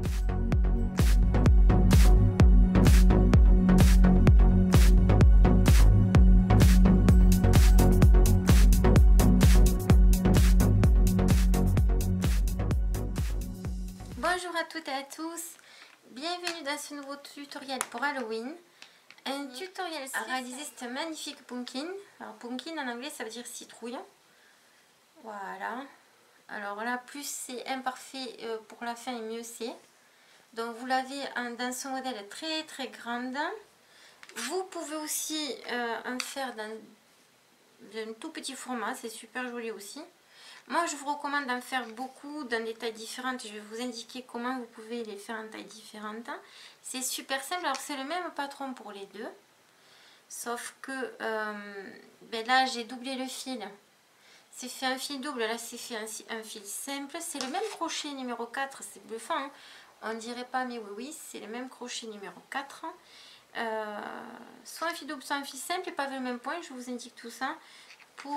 Bonjour à toutes et à tous, bienvenue dans ce nouveau tutoriel pour Halloween. Un tutoriel à réaliser ce magnifique pumpkin. Alors pumpkin en anglais ça veut dire citrouille. Voilà. Alors là plus c'est imparfait pour la fin et mieux c'est. Donc vous l'avez dans son modèle très grande. Vous pouvez aussi en faire dans un tout petit format, c'est super joli aussi. Moi je vous recommande d'en faire beaucoup dans des tailles différentes. Je vais vous indiquer comment vous pouvez les faire en tailles différentes. C'est super simple, alors c'est le même patron pour les deux. Sauf que ben là j'ai doublé le fil. C'est fait un fil double, là c'est fait un fil simple. C'est le même crochet numéro 4, c'est bluffant. Hein, on dirait pas mais oui, c'est le même crochet numéro 4. Soit un fil double, soit un fil simple et pas le même point. Je vous indique tout ça pour...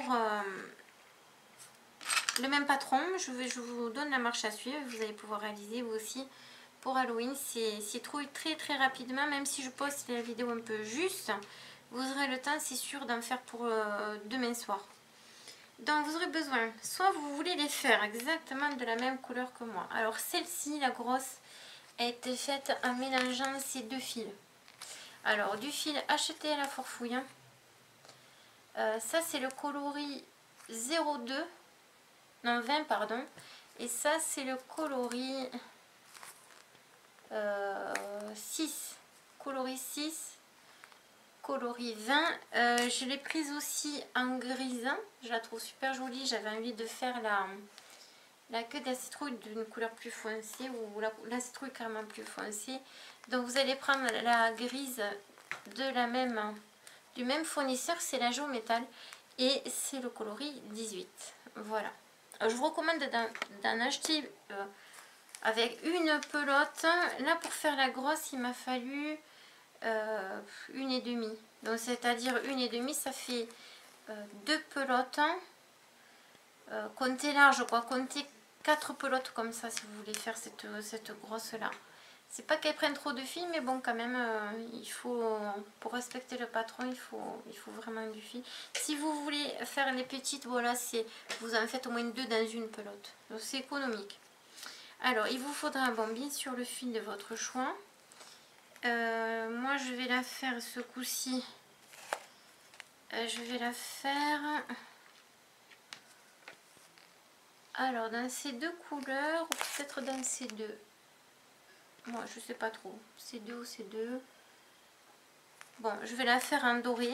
le même patron, je vous donne la marche à suivre, vous allez pouvoir réaliser vous aussi pour Halloween. C'est citrouille très rapidement, même si je poste la vidéo un peu juste, vous aurez le temps c'est sûr d'en faire pour demain soir. Donc vous aurez besoin, soit vous voulez les faire exactement de la même couleur que moi. Alors celle-ci, la grosse, a été faite en mélangeant ces deux fils. Alors du fil acheté à la Forfouille, ça c'est le coloris 02. Non, 20 pardon, et ça c'est le coloris 6, coloris 6, coloris 20. Je l'ai prise aussi en grise, je la trouve super jolie. J'avais envie de faire la queue de la citrouille d'une couleur plus foncée, ou la citrouille carrément plus foncée. Donc vous allez prendre la grise du même fournisseur, c'est la Jo Métal, et c'est le coloris 18. Voilà. Je vous recommande d'en acheter avec une pelote. Là pour faire la grosse il m'a fallu 1,5. Donc c'est à dire 1,5, ça fait 2 pelotes. Comptez large quoi, comptez 4 pelotes comme ça si vous voulez faire cette grosse là. C'est pas qu'elle prenne trop de fil, mais bon quand même il faut, pour respecter le patron, il faut vraiment du fil. Si vous voulez faire les petites, voilà, vous en faites au moins 2 dans une pelote, donc c'est économique. Alors il vous faudra un bien sûr le fil de votre choix. Moi je vais la faire ce coup-ci, je vais la faire alors dans ces deux couleurs, ou peut-être dans ces deux. Moi je sais pas trop, c'est deux ou c'est deux. Bon, je vais la faire en doré.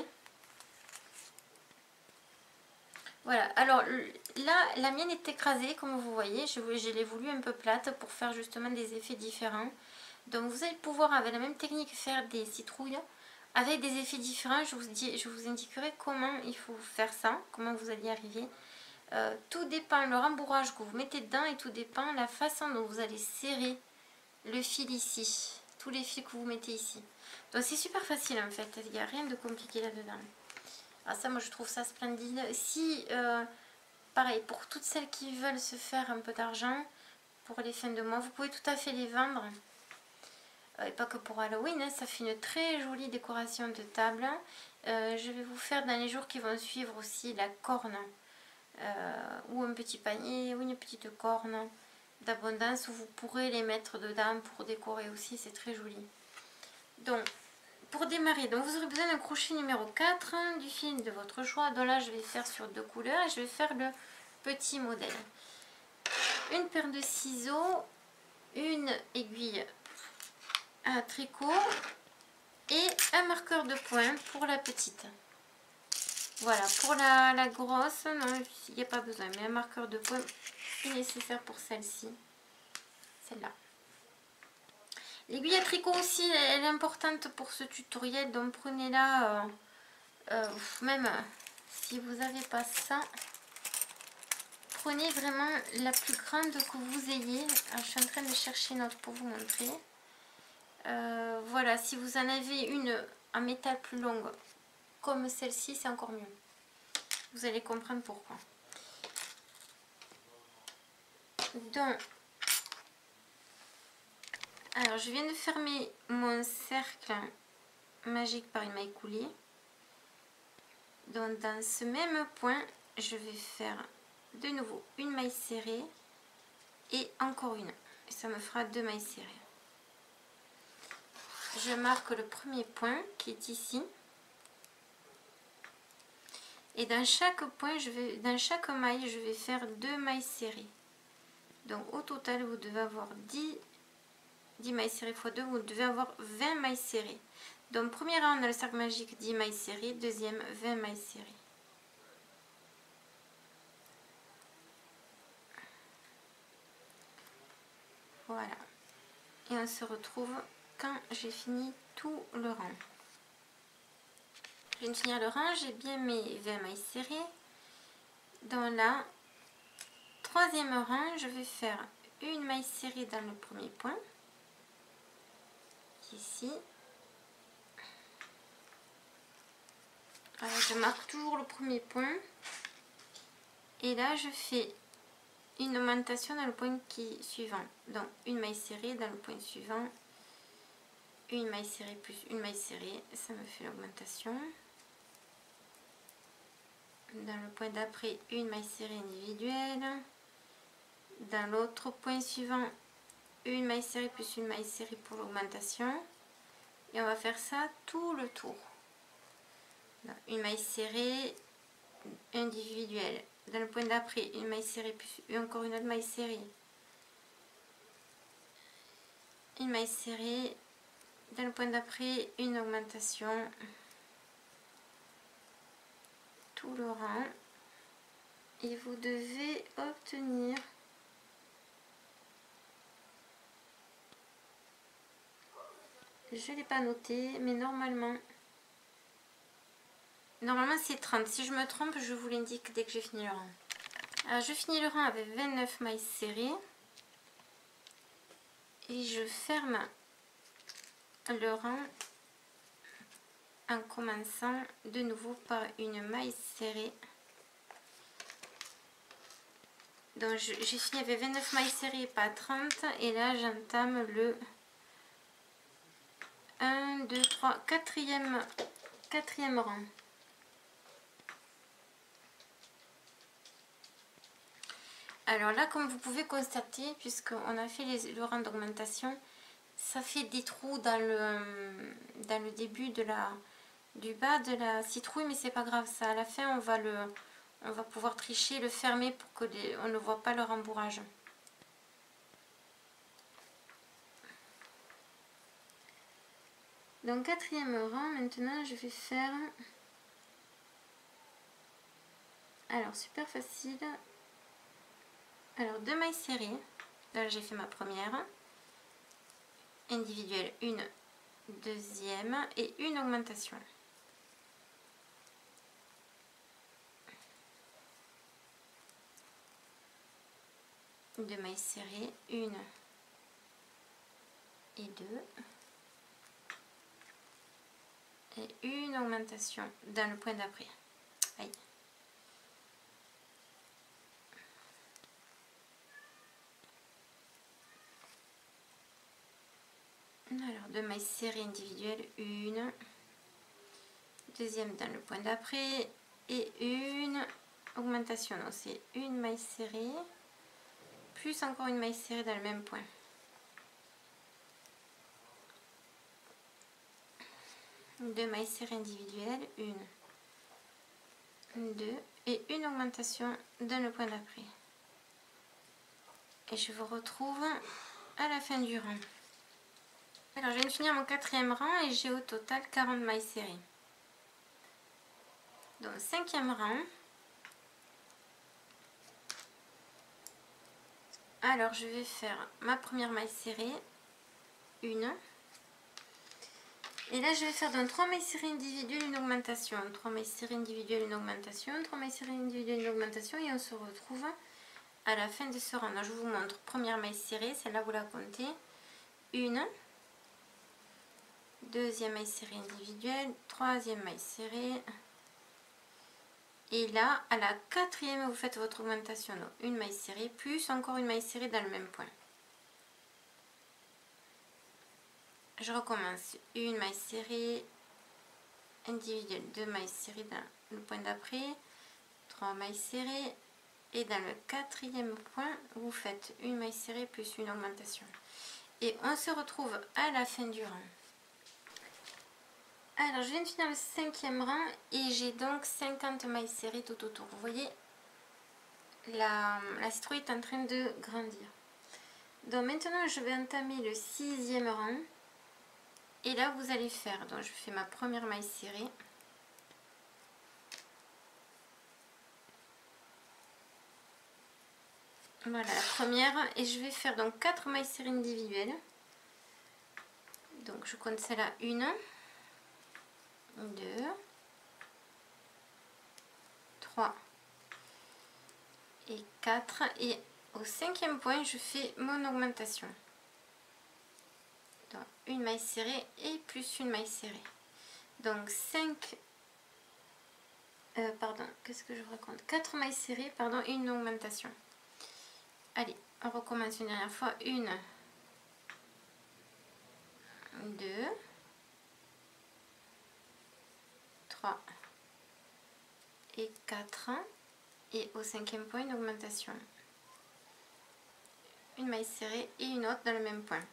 Voilà, alors là la mienne est écrasée comme vous voyez, je l'ai voulu un peu plate pour faire justement des effets différents. Donc vous allez pouvoir avec la même technique faire des citrouilles avec des effets différents. Je vous indiquerai comment il faut faire ça, comment vous allez y arriver. Tout dépend le rembourrage que vous mettez dedans et tout dépend la façon dont vous allez serrer le fil ici, tous les fils que vous mettez ici. Donc c'est super facile en fait, il n'y a rien de compliqué là-dedans. Alors ça moi je trouve ça splendide. Si, pareil, pour toutes celles qui veulent se faire un peu d'argent pour les fins de mois, vous pouvez tout à fait les vendre. Et pas que pour Halloween, hein, ça fait une très jolie décoration de table. Je vais vous faire dans les jours qui vont suivre aussi la corne. Ou un petit panier, ou une petite corne d'abondance où vous pourrez les mettre dedans pour décorer aussi, c'est très joli. Donc pour démarrer, donc vous aurez besoin d'un crochet numéro 4, du fil de votre choix. Donc là je vais faire sur 2 couleurs et je vais faire le petit modèle. Une paire de ciseaux, une aiguille à tricot et un marqueur de point pour la petite. Voilà, pour la grosse, non, il n'y a pas besoin, mais un marqueur de point est nécessaire pour celle-ci, celle-là. L'aiguille à tricot aussi, elle est importante pour ce tutoriel, donc prenez-la, même si vous n'avez pas ça, prenez vraiment la plus grande que vous ayez. Alors, je suis en train de chercher une autre pour vous montrer. Voilà, si vous en avez une en métal plus longue, comme celle-ci, c'est encore mieux. Vous allez comprendre pourquoi. Donc, Alors je viens de fermer mon cercle magique par une maille coulée. Donc dans ce même point, je vais faire de nouveau une maille serrée et encore une. Et ça me fera 2 mailles serrées. Je marque le premier point qui est ici. Et dans chaque point, dans chaque maille, je vais faire 2 mailles serrées. Donc au total, vous devez avoir 10 mailles serrées x 2, vous devez avoir 20 mailles serrées. Donc premier rang, on a le cercle magique, 10 mailles serrées, deuxième, 20 mailles serrées. Voilà. Et on se retrouve quand j'ai fini tout le rang. Je viens de finir le rang, j'ai bien mes 20 mailles serrées. Dans la troisième rang, je vais faire une maille serrée dans le premier point, ici. Alors, je marque toujours le premier point. Et là, je fais une augmentation dans le point qui est suivant. Donc, une maille serrée dans le point suivant. Une maille serrée plus une maille serrée. Ça me fait l'augmentation. Dans le point d'après, une maille serrée individuelle. Dans l'autre point suivant, une maille serrée plus une maille serrée pour l'augmentation. Et on va faire ça tout le tour. Donc, une maille serrée individuelle. Dans le point d'après, une maille serrée plus encore une autre maille serrée. Une maille serrée. Dans le point d'après, une augmentation. Tout le rang. Et vous devez obtenir je ne l'ai pas noté, mais normalement c'est 30. Si je me trompe, je vous l'indique dès que j'ai fini le rang. Alors je finis le rang avec 29 mailles serrées. Et je ferme le rang en commençant de nouveau par une maille serrée. Donc j'ai fini avec 29 mailles serrées, pas 30. Et là j'entame le 1, 2, 3, quatrième rang. Alors là, comme vous pouvez constater, puisqu'on a fait le rang d'augmentation, ça fait des trous dans le début du bas de la citrouille, mais c'est pas grave, ça à la fin on va pouvoir tricher, le fermer pour que on ne voit pas le rembourrage. Donc quatrième rang, maintenant je vais faire, alors super facile, alors 2 mailles serrées, là j'ai fait ma première, individuelle, une deuxième et une augmentation. Deux mailles serrées, une et deux, et une augmentation dans le point d'après. Aïe. Alors 2 mailles serrées individuelles, une, deuxième dans le point d'après et une augmentation. Donc c'est une maille serrée plus encore une maille serrée dans le même point. Deux mailles serrées individuelles, une, deux et une augmentation dans le point d'après. Et je vous retrouve à la fin du rang. Alors je viens de finir mon quatrième rang et j'ai au total 40 mailles serrées. Donc cinquième rang. Alors je vais faire ma première maille serrée, une. Et là je vais faire dans 3 mailles serrées individuelles une augmentation, 3 mailles serrées individuelles une augmentation, 3 mailles serrées individuelles une augmentation et on se retrouve à la fin de ce rang. Là, je vous montre première maille serrée, celle-là vous la comptez, une, deuxième maille serrée individuelle, troisième maille serrée. Et là, à la quatrième, vous faites votre augmentation. Donc, une maille serrée, plus encore une maille serrée dans le même point. je recommence une maille serrée individuelle, 2 mailles serrées dans le point d'après, 3 mailles serrées, et dans le 4e point vous faites une maille serrée plus une augmentation, et on se retrouve à la fin du rang. Alors je viens de finir le 5e rang et j'ai donc 50 mailles serrées tout autour. Vous voyez, la citrouille est en train de grandir. Donc maintenant je vais entamer le 6e rang. Et là vous allez faire, donc je fais ma première maille serrée. Voilà la première, et je vais faire donc 4 mailles serrées individuelles. Donc je compte celle-là, 1, 2, 3 et 4, et au 5e point je fais mon augmentation. Donc une maille serrée et plus une maille serrée. Donc 5, pardon, qu'est-ce que je raconte, 4 mailles serrées, pardon, et une augmentation. Allez, on recommence une dernière fois. 1, 2, 3 et 4, et au 5e point une augmentation, une maille serrée et une autre dans le même point.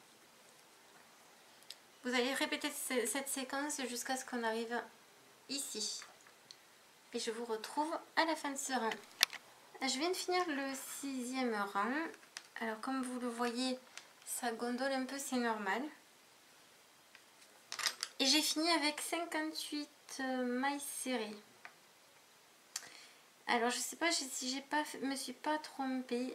Vous allez répéter cette séquence jusqu'à ce qu'on arrive ici, et je vous retrouve à la fin de ce rang. Je viens de finir le 6e rang. Alors comme vous le voyez, ça gondole un peu, c'est normal. Et j'ai fini avec 58 mailles serrées. Alors je sais pas si me suis pas trompée.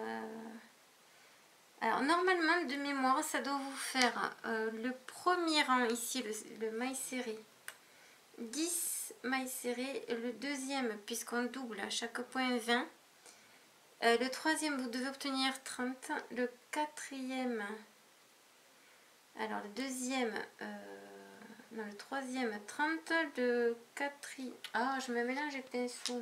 Alors normalement de mémoire ça doit vous faire le premier rang ici, le maille serré, 10 mailles serrées, le deuxième puisqu'on double à chaque point 20, le troisième vous devez obtenir 30, le quatrième, alors le deuxième, non, le troisième 30, le quatrième, ah je me mélange les pinceaux,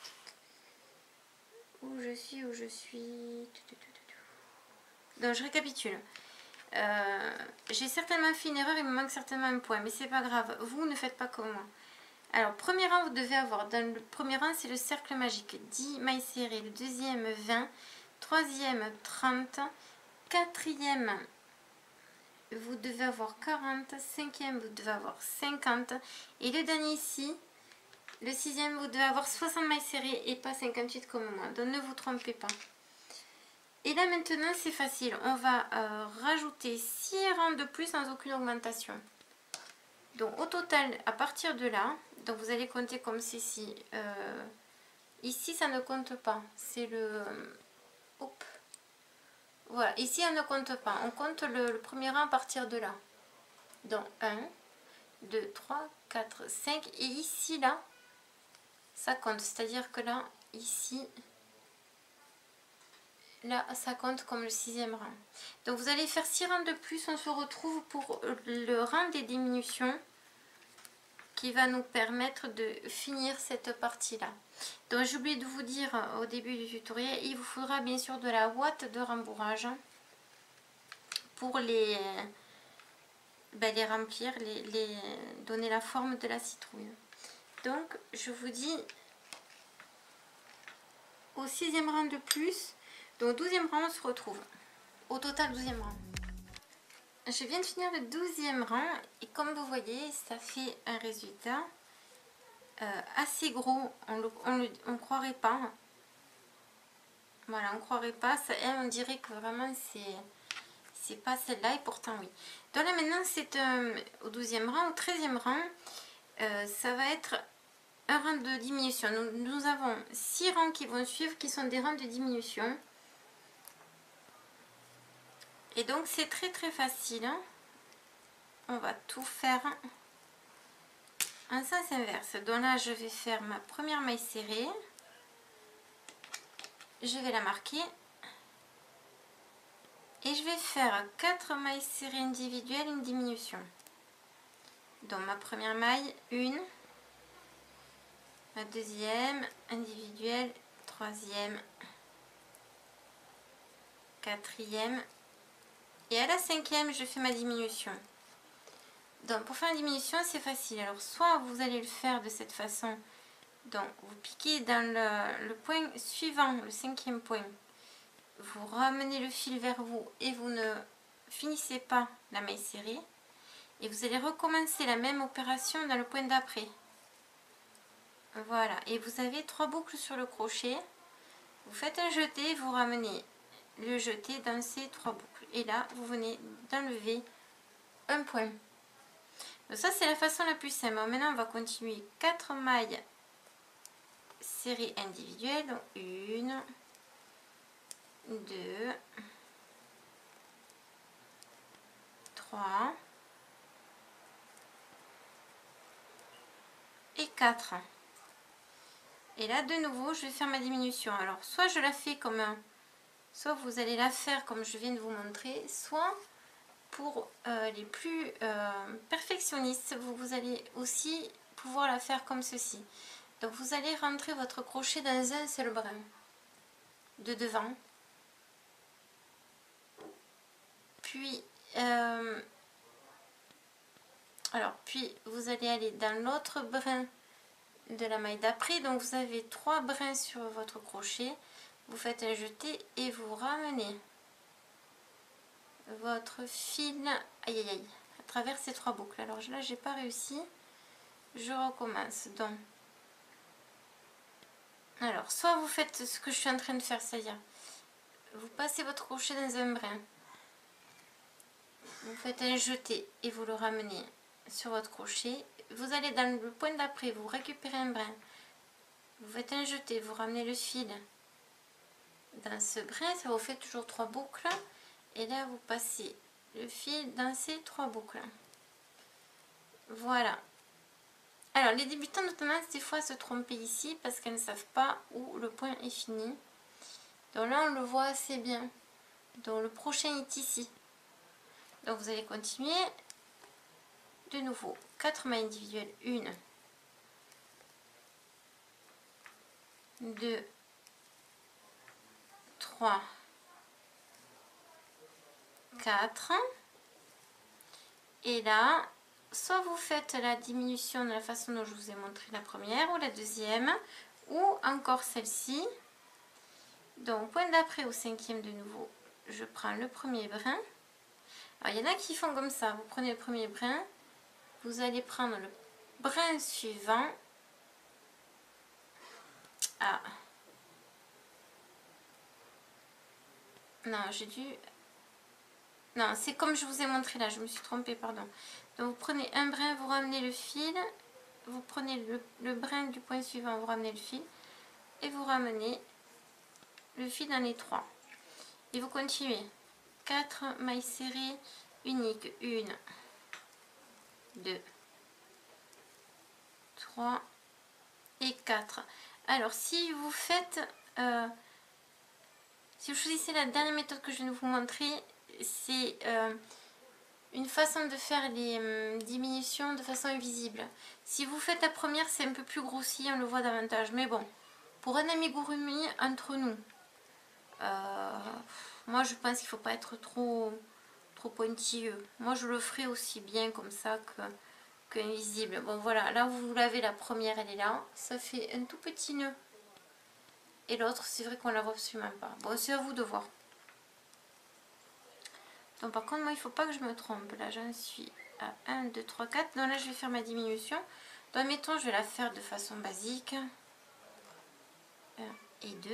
où je suis, donc je récapitule. J'ai certainement fait une erreur, il me manque certainement un point, mais c'est pas grave, vous ne faites pas comme moi. Alors premier rang vous devez avoir, dans le premier rang c'est le cercle magique, 10 mailles serrées, le deuxième 20, troisième 30, quatrième vous devez avoir 40, cinquième vous devez avoir 50, et le dernier ici, le sixième vous devez avoir 60 mailles serrées et pas 58 comme moi, donc ne vous trompez pas. Et là maintenant c'est facile, on va rajouter 6 rangs de plus sans aucune augmentation. Donc au total, à partir de là, donc vous allez compter comme ceci. Ici ça ne compte pas, c'est le... Hop. Voilà, ici on ne compte pas, on compte le premier rang à partir de là. Donc 1, 2, 3, 4, 5, et ici là, ça compte, c'est-à-dire que là, ici... Là, ça compte comme le 6e rang. Donc, vous allez faire 6 rangs de plus. On se retrouve pour le rang des diminutions qui va nous permettre de finir cette partie-là. Donc, j'ai oublié de vous dire au début du tutoriel, il vous faudra bien sûr de la ouate de rembourrage pour les remplir, les donner la forme de la citrouille. Donc, je vous dis au 6e rang de plus. Donc 12e rang, on se retrouve. Au total 12e rang. Je viens de finir le 12e rang et comme vous voyez, ça fait un résultat assez gros. On croirait pas. Voilà, on croirait pas. Ça, on dirait que vraiment c'est pas celle-là et pourtant oui. Donc là maintenant, c'est au 12e rang, au 13e rang, ça va être un rang de diminution. Nous avons 6 rangs qui vont suivre qui sont des rangs de diminution. Et donc c'est très très facile, hein. On va tout faire en sens inverse. Donc là je vais faire ma première maille serrée, je vais la marquer et je vais faire 4 mailles serrées individuelles, une diminution. Donc ma première maille, 1, ma deuxième individuelle, troisième, quatrième, et à la 5e je fais ma diminution. Donc pour faire une diminution, c'est facile. Alors soit vous allez le faire de cette façon, donc vous piquez dans le point suivant, le 5e point, vous ramenez le fil vers vous et vous ne finissez pas la maille serrée, et vous allez recommencer la même opération dans le point d'après. Voilà, et vous avez 3 boucles sur le crochet. Vous faites un jeté, vous ramenez le jeté dans ces 3 boucles, et là vous venez d'enlever un point. Donc ça c'est la façon la plus simple. Maintenant on va continuer 4 mailles serrées individuelles, donc 1, 2, 3 et 4. Et là de nouveau je vais faire ma diminution. Alors soit je la fais comme un, soit vous allez la faire comme je viens de vous montrer, soit pour les plus perfectionnistes, vous allez aussi pouvoir la faire comme ceci. Donc vous allez rentrer votre crochet dans un seul brin de devant, puis puis vous allez aller dans l'autre brin de la maille d'après. Donc vous avez 3 brins sur votre crochet, vous faites un jeté et vous ramenez votre fil, aïe aïe aïe, à travers ces 3 boucles. Alors là j'ai pas réussi, je recommence. Donc alors soit vous faites ce que je suis en train de faire, c'est-à-dire vous passez votre crochet dans un brin, vous faites un jeté et vous le ramenez sur votre crochet, vous allez dans le point d'après, vous récupérez un brin, vous faites un jeté, vous ramenez le fil dans ce brin, ça vous fait toujours 3 boucles, et là vous passez le fil dans ces 3 boucles. Voilà. Alors les débutants notamment des fois se tromper ici parce qu'elles ne savent pas où le point est fini. Donc là on le voit assez bien. Donc le prochain est ici. Donc vous allez continuer de nouveau 4 mailles individuelles, 1, 2, 3, 4, et là soit vous faites la diminution de la façon dont je vous ai montré la première ou la deuxième, ou encore celle-ci. Donc point d'après au 5e de nouveau, je prends le premier brin. Alors il y en a qui font comme ça, vous prenez le premier brin, vous allez prendre le brin suivant. Ah non, j'ai dû, non, c'est comme je vous ai montré là, je me suis trompée, pardon. Donc vous prenez un brin, vous ramenez le fil, vous prenez le brin du point suivant, vous ramenez le fil, et vous ramenez le fil dans les 3. Et vous continuez 4 mailles serrées uniques, 1, 2, 3 et 4. Alors si vous faites, si vous choisissez la dernière méthode que je viens de vous montrer, c'est une façon de faire les diminutions de façon invisible. Si vous faites la première, c'est un peu plus grossi, on le voit davantage. Mais bon, pour un amigurumi entre nous, moi je pense qu'il ne faut pas être trop pointilleux. Moi je le ferai aussi bien comme ça que invisible. Bon voilà, là vous l'avez, la première elle est là, ça fait un tout petit nœud. Et l'autre c'est vrai qu'on la voit absolument pas. Bon, c'est à vous de voir. Donc par contre moi il ne faut pas que je me trompe. Là j'en suis à 1, 2, 3, 4. Donc là je vais faire ma diminution. Donc mettons je vais la faire de façon basique. 1 et 2.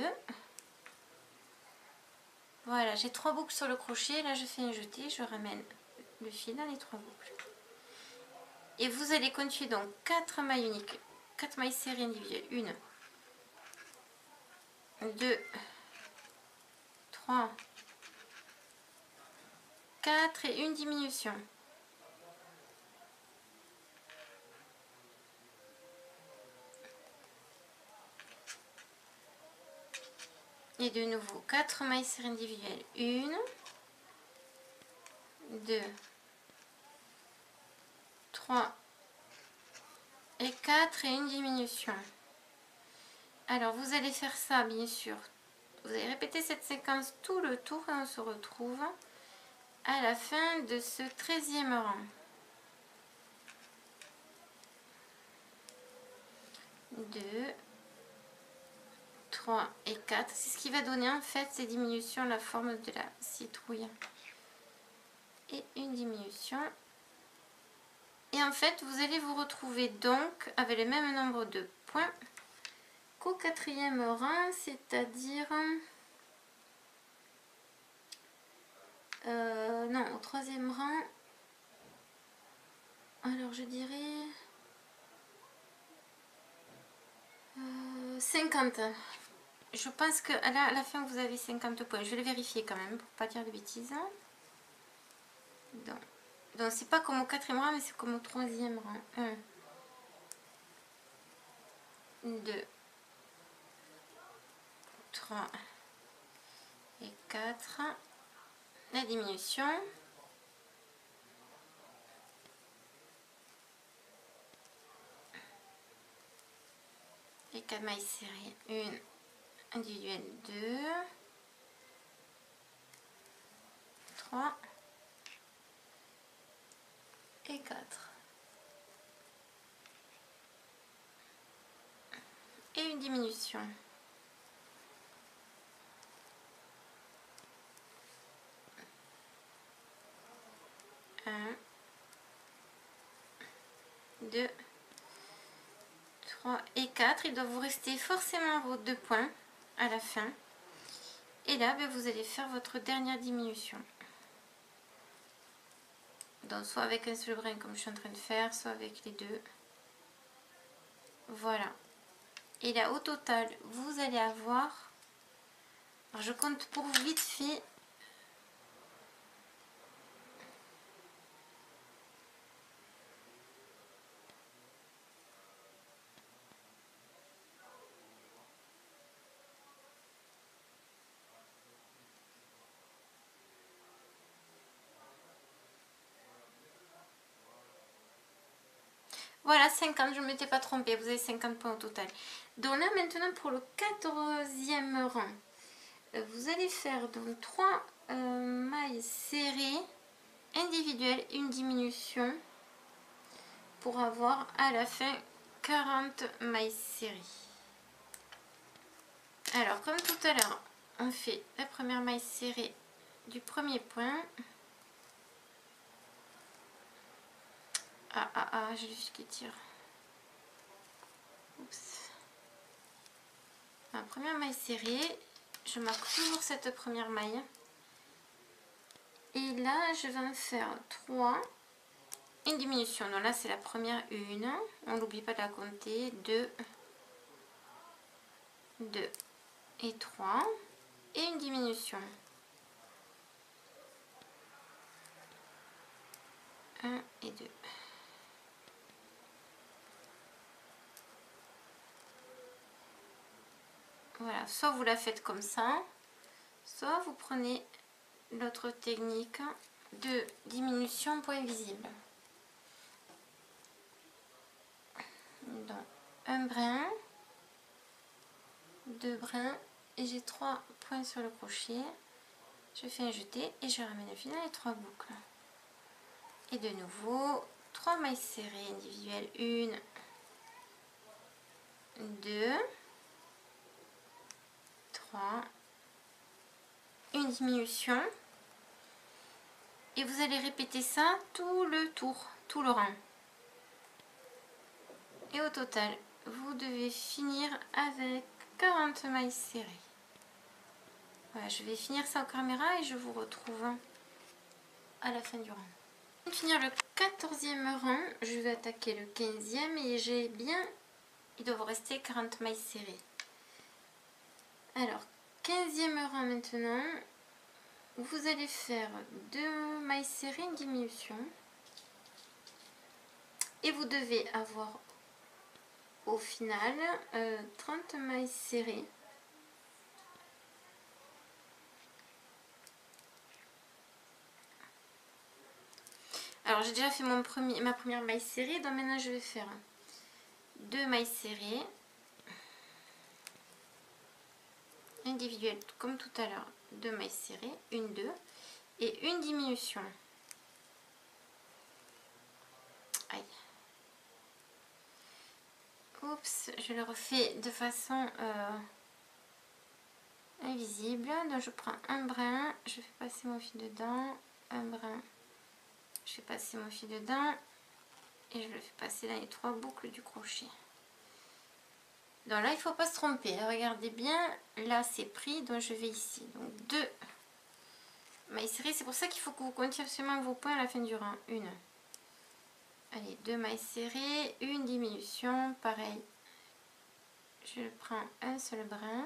Voilà, j'ai 3 boucles sur le crochet. Là je fais un jeté, je ramène le fil dans les 3 boucles. Et vous allez continuer donc 4 mailles uniques, 4 mailles serrées individuelles. 1, 2, 3, 4 et une diminution. Et de nouveau 4 mailles serrées individuelles. 1, 2, 3 et 4 et une diminution. Alors vous allez faire ça bien sûr. Vous allez répéter cette séquence tout le tour et on se retrouve à la fin de ce 13e rang. 2, 3 et 4. C'est ce qui va donner en fait ces diminutions la forme de la citrouille. Et une diminution. Et en fait, vous allez vous retrouver donc avec le même nombre de points qu'au quatrième rang, c'est-à-dire... non, au troisième rang. Alors, je dirais... 50. Je pense que à la fin, vous avez 50 points. Je vais le vérifier quand même, pour pas dire de bêtises. Donc c'est pas comme au quatrième rang, mais c'est comme au troisième rang. 1, 2, 3 et 4. La diminution. Les 4 mailles serrées. Une individuelle, 2, 3 et 4. Et une diminution. 1, 2, 3 et 4. Il doit vous rester forcément vos 2 points à la fin. Et là, vous allez faire votre dernière diminution. Donc soit avec un seul brin comme je suis en train de faire, soit avec les deux. Voilà. Et là, au total, vous allez avoir... Alors, je compte pour vous vite fait. Voilà, 50, je ne m'étais pas trompée, vous avez 50 points au total. Donc là, maintenant, pour le 14e rang, vous allez faire donc 3 mailles serrées individuelles, une diminution, pour avoir à la fin 40 mailles serrées. Alors, comme tout à l'heure, on fait la première maille serrée du premier point. J'ai juste qui tire. Oups. La première maille serrée, je marque toujours cette première maille. Et là, je vais en faire 3. Une diminution. Donc là, c'est la première une. On n'oublie pas de la compter. 2, 2 et 3. Et une diminution. 1 et 2. Voilà, soit vous la faites comme ça, soit vous prenez l'autre technique de diminution point visible. Donc, un brin, 2 brins, et j'ai 3 points sur le crochet. Je fais un jeté et je ramène au final les 3 boucles. Et de nouveau, 3 mailles serrées individuelles, 1, 2, 3, une diminution. Et vous allez répéter ça tout le tour, tout le rang. Et au total, vous devez finir avec 40 mailles serrées. Voilà, je vais finir ça en caméra et je vous retrouve à la fin du rang. Pour finir le 14e rang, je vais attaquer le 15e et j'ai bien... Il doit vous rester 40 mailles serrées. Alors, 15e rang maintenant, vous allez faire 2 mailles serrées, une diminution. Et vous devez avoir au final 30 mailles serrées. Alors j'ai déjà fait ma première maille serrée, donc maintenant je vais faire 2 mailles serrées individuelles comme tout à l'heure, 2 mailles serrées, 1, 2 et une diminution. Aïe. Oups, je le refais de façon invisible. Donc je prends un brin, je fais passer mon fil dedans, un brin, je fais passer mon fil dedans et je le fais passer dans les 3 boucles du crochet. Donc là il ne faut pas se tromper, regardez bien, là c'est pris, donc je vais ici, donc 2 mailles serrées, c'est pour ça qu'il faut que vous comptiez absolument vos points à la fin du rang. Une, allez, 2 mailles serrées, une diminution, pareil, je prends un seul brin.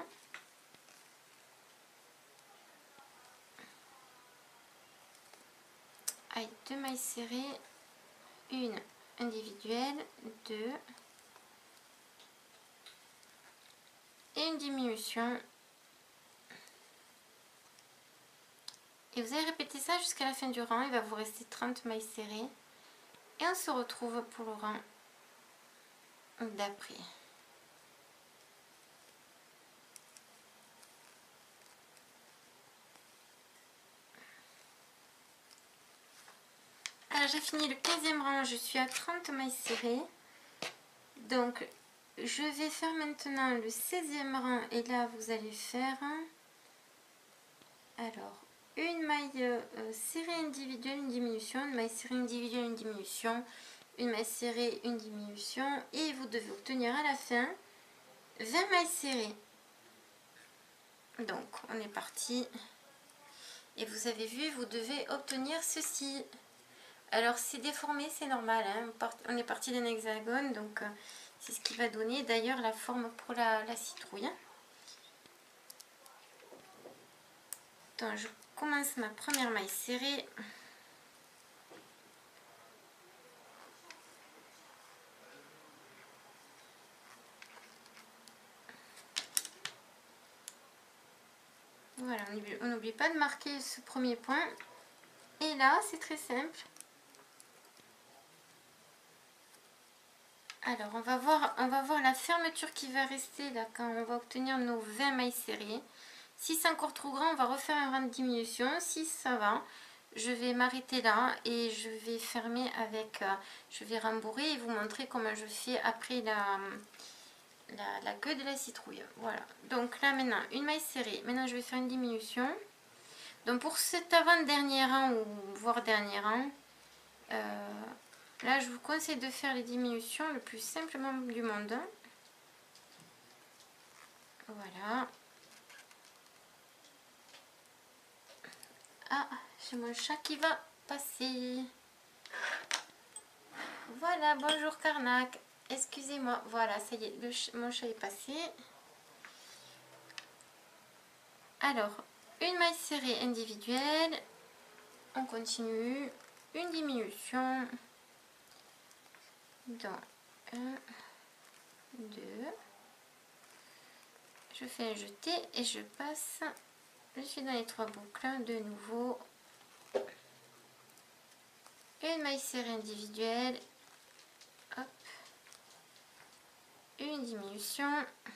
Allez, 2 mailles serrées, une individuelle, 2 et une diminution. Et vous allez répéter ça jusqu'à la fin du rang, il va vous rester 30 mailles serrées. Et on se retrouve pour le rang d'après. Alors j'ai fini le 15e rang, je suis à 30 mailles serrées. Donc je vais faire maintenant le 16e rang et là vous allez faire alors une maille serrée individuelle, une diminution, une maille serrée individuelle, une diminution, une maille serrée, une diminution et vous devez obtenir à la fin 20 mailles serrées. Donc on est parti et vous avez vu, vous devez obtenir ceci. Alors c'est déformé, c'est normal, hein. On est parti d'un hexagone, donc c'est ce qui va donner d'ailleurs la forme pour la citrouille. Donc je commence ma première maille serrée. Voilà, on n'oublie pas de marquer ce premier point. Et là, c'est très simple. Alors, on va voir la fermeture qui va rester là quand on va obtenir nos 20 mailles serrées. Si c'est encore trop grand, on va refaire un rang de diminution. Si ça va, je vais m'arrêter là et je vais fermer avec... je vais rembourrer et vous montrer comment je fais après la queue de la citrouille. Voilà. Donc là, maintenant, une maille serrée. Maintenant, je vais faire une diminution. Donc pour cet avant-dernier rang ou voire dernier rang, là je vous conseille de faire les diminutions le plus simplement du monde. Voilà. Ah, j'ai mon chat qui va passer. Voilà, bonjour Karnak. Excusez-moi, voilà, ça y est, mon chat est passé. Alors, une maille serrée individuelle. On continue. Une diminution. Dans 1, 2. Je fais un jeté et je passe. Je suis dans les 3 boucles. De nouveau. Une maille serrée individuelle. Hop. Une diminution.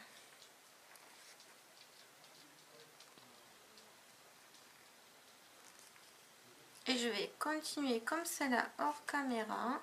Et je vais continuer comme cela hors caméra.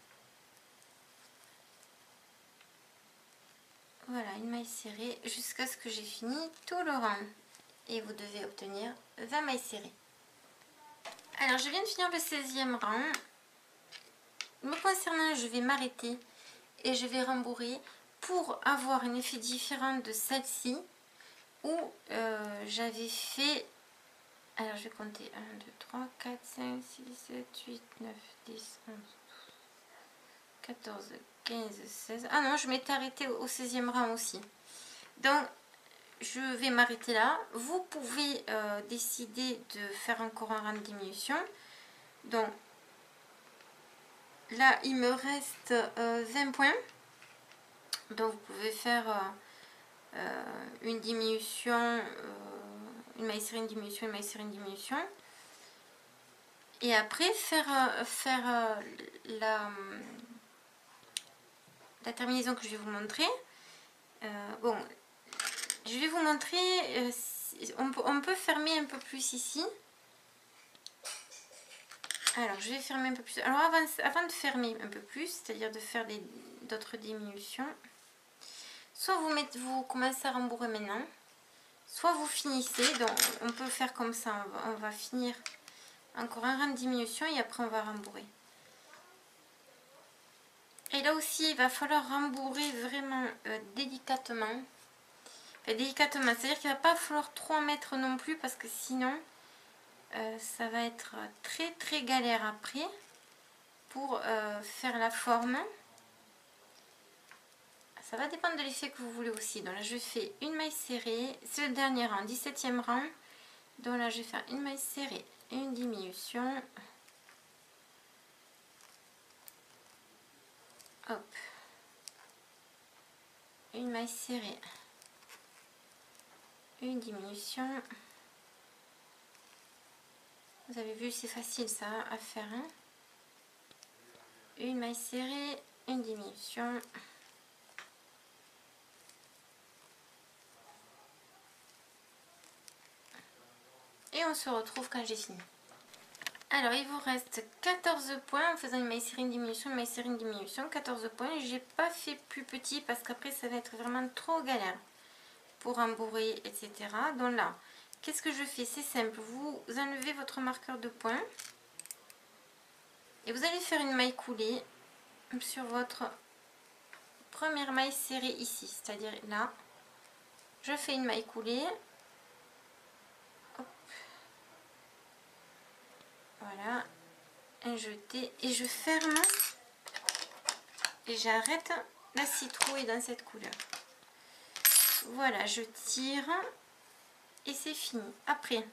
Voilà, une maille serrée jusqu'à ce que j'ai fini tout le rang. Et vous devez obtenir 20 mailles serrées. Alors, je viens de finir le 16e rang. Me concernant, je vais m'arrêter et je vais rembourrer pour avoir un effet différent de celle-ci où j'avais fait... Alors, je vais compter 1, 2, 3, 4, 5, 6, 7, 8, 9, 10, 11, 14, 15, 16... Ah non, je m'étais arrêtée au 16e rang aussi. Donc, je vais m'arrêter là. Vous pouvez décider de faire encore un rang de diminution. Donc, là, il me reste 20 points. Donc, vous pouvez faire une diminution... une maille serrée, une diminution, une maille serrée, une diminution. Et après, faire la terminaison que je vais vous montrer. Bon, je vais vous montrer, on peut fermer un peu plus ici. Alors, je vais fermer un peu plus. Alors, avant de fermer un peu plus, c'est-à-dire de faire d'autres diminutions. soit vous commencez à rembourrer maintenant, soit vous finissez. Donc on peut faire comme ça, on va finir encore un rang de diminution et après on va rembourrer. Et là aussi il va falloir rembourrer vraiment délicatement. Enfin, délicatement, c'est-à-dire qu'il ne va pas falloir trop en mettre non plus parce que sinon ça va être très très galère après pour faire la forme. Ça va dépendre de l'effet que vous voulez aussi. Donc là je fais une maille serrée, c'est le dernier rang, 17e rang. Donc là je vais faire une maille serrée, une diminution. Hop. Une maille serrée, une diminution. Vous avez vu, c'est facile ça à faire. Hein. Une maille serrée, une diminution. Et on se retrouve quand j'ai fini. Alors il vous reste 14 points en faisant une maille serrée, une diminution, une maille serrée, une diminution, 14 points. J'ai pas fait plus petit parce qu'après ça va être vraiment trop galère pour rembourrer, etc. Donc là, qu'est-ce que je fais? C'est simple, vous enlevez votre marqueur de points et vous allez faire une maille coulée sur votre première maille serrée ici, c'est-à-dire là. Je fais une maille coulée. Hop. Voilà. Un jeté et je ferme et j'arrête la citrouille dans cette couleur. Voilà, je tire et c'est fini. Après,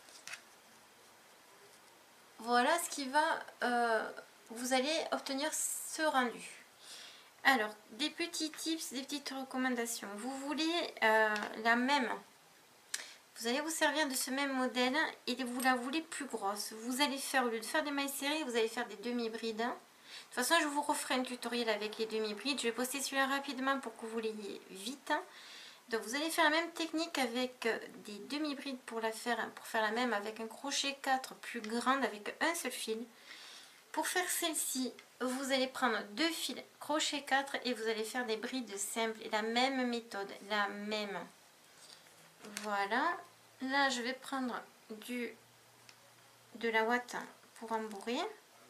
voilà ce qui va, vous allez obtenir ce rendu. Alors, des petits tips, des petites recommandations. Vous voulez la même, vous allez vous servir de ce même modèle et vous la voulez plus grosse. Vous allez faire, au lieu de faire des mailles serrées, vous allez faire des demi-brides. De toute façon, je vous referai un tutoriel avec les demi-brides. Je vais poster celui-là rapidement pour que vous l'ayez vite. Donc vous allez faire la même technique avec des demi-brides pour faire la même avec un crochet 4 plus grande avec un seul fil. Pour faire celle-ci, vous allez prendre 2 fils crochet 4 et vous allez faire des brides simples. Et la même méthode, la même. Voilà. Là, je vais prendre de la ouate pour rembourrer.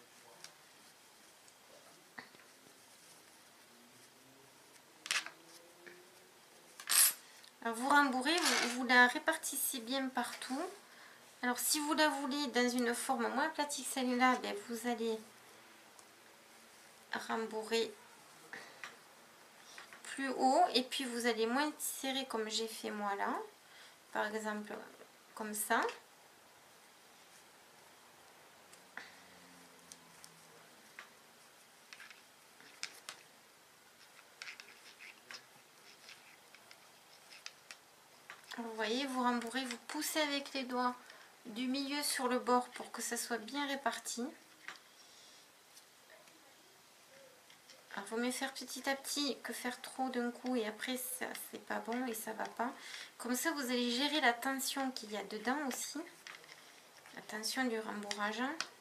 Alors, vous rembourrez, vous la répartissez bien partout. Alors, si vous la voulez dans une forme moins aplatie que celle-là, ben, vous allez rembourrer plus haut et puis vous allez moins serrer comme j'ai fait moi là. Par exemple, comme ça. Vous voyez, vous rembourrez, vous poussez avec les doigts du milieu sur le bord pour que ça soit bien réparti. Alors, vaut mieux faire petit à petit que faire trop d'un coup et après ça c'est pas bon et ça va pas. Comme ça, vous allez gérer la tension qu'il y a dedans aussi, la tension du rembourrage.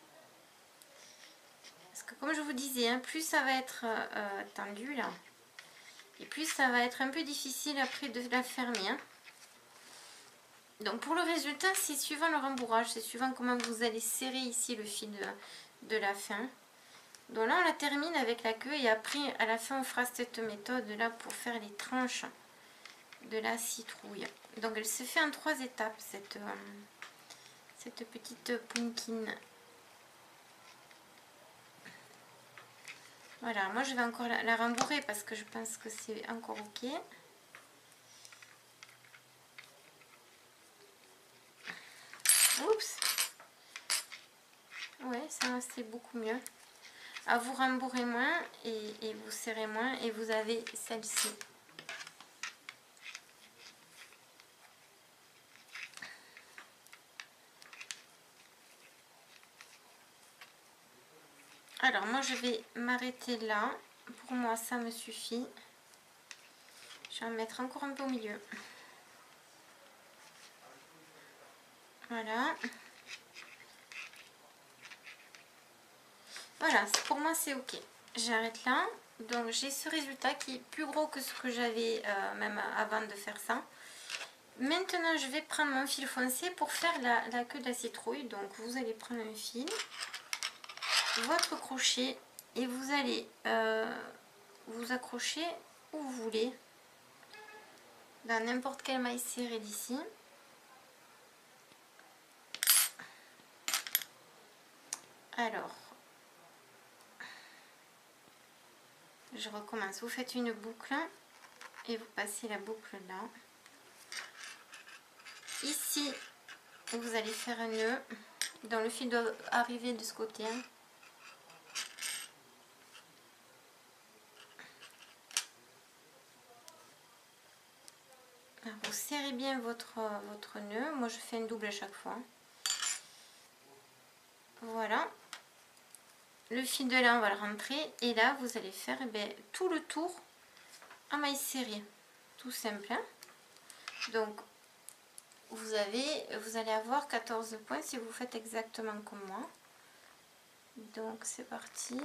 Parce que comme je vous disais, hein, plus ça va être tendu là, et plus ça va être un peu difficile après de la fermer. Hein. Donc pour le résultat, c'est suivant le rembourrage, c'est suivant comment vous allez serrer ici le fil de la fin. Donc là on la termine avec la queue et après à la fin on fera cette méthode là pour faire les tranches de la citrouille. Donc elle se fait en 3 étapes cette petite pumpkin. Voilà, moi je vais encore la rembourrer parce que je pense que c'est encore ok. Oups. Ouais, ça c'est beaucoup mieux. À vous rembourrer moins et vous serrez moins et vous avez celle-ci. Alors moi je vais m'arrêter là. Pour moi ça me suffit. Je vais en mettre encore un peu au milieu. Voilà. Voilà, pour moi c'est ok. J'arrête là. Donc j'ai ce résultat qui est plus gros que ce que j'avais même avant de faire ça. Maintenant je vais prendre mon fil foncé pour faire la queue de la citrouille. Donc vous allez prendre un fil, votre crochet et vous allez vous accrocher où vous voulez, dans n'importe quelle maille serrée d'ici. Alors, je recommence. Vous faites une boucle et vous passez la boucle là. Ici, vous allez faire un nœud dont le fil doit arriver de ce côté. Alors, vous serrez bien votre nœud. Moi, je fais un double à chaque fois. Voilà. Le fil de là, on va le rentrer. Et là, vous allez faire tout le tour en maille serrée. Tout simple. Hein. Donc, vous allez avoir 14 points si vous faites exactement comme moi. Donc, c'est parti.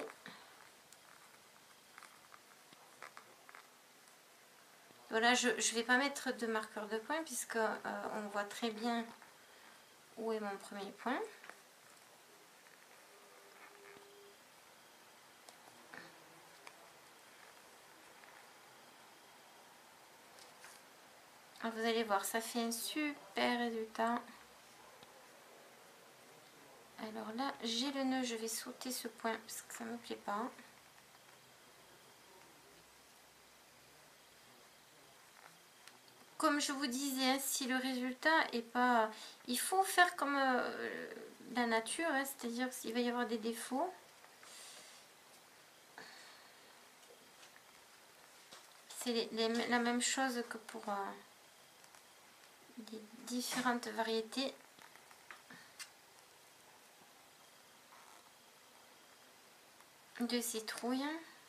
Voilà, je ne vais pas mettre de marqueur de points puisque on voit très bien où est mon premier point. Alors, vous allez voir, ça fait un super résultat. Alors là, j'ai le nœud, je vais sauter ce point parce que ça ne me plaît pas. Comme je vous disais, si le résultat est pas... Il faut faire comme la nature, hein, c'est-à-dire s'il va y avoir des défauts. C'est la même chose que pour les différentes variétés. De citrouille.